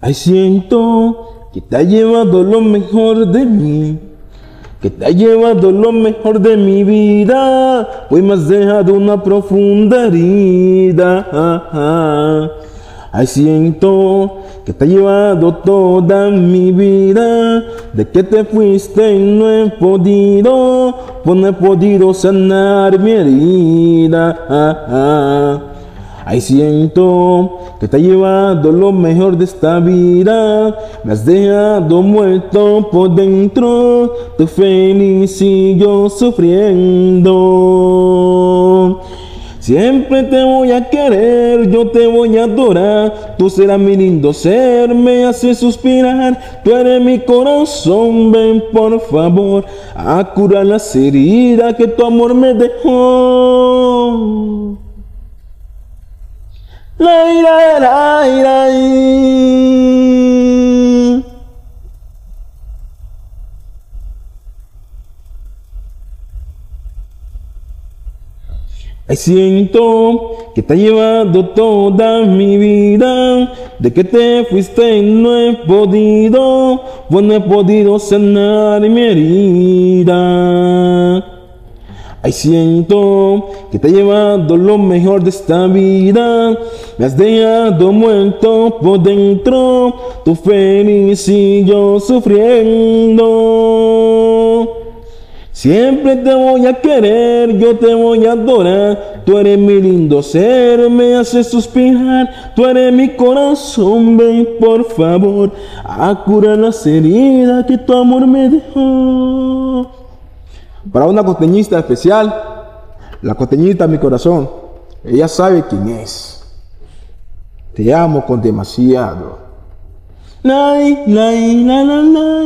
Ay, siento que te ha llevado lo mejor de mí, que te ha llevado lo mejor de mi vida, hoy me has dejado una profunda herida. Ay, siento que te ha llevado toda mi vida, de que te fuiste y no he podido, pues no he podido sanar mi herida. Ay, siento que te ha llevado lo mejor de esta vida, me has dejado muerto por dentro, tú feliz y yo sufriendo. Siempre te voy a querer, yo te voy a adorar, tú serás mi lindo ser, me haces suspirar, tú eres mi corazón, ven por favor a curar las heridas que tu amor me dejó. La ira, la ira, Ay, siento que te ha llevado toda mi vida, de que te fuiste y no he podido, pues no he podido sanar mi herida. Ay, siento que te ha llevado lo mejor de esta vida, me has dejado muerto por dentro, tú feliz y yo sufriendo. Siempre te voy a querer, yo te voy a adorar, tú eres mi lindo ser, me haces suspirar, tú eres mi corazón, ven por favor a curar las heridas que tu amor me dejó. Para una costeñista especial, la costeñita mi corazón, ella sabe quién es. Te amo con demasiado. La, la, la, la, la.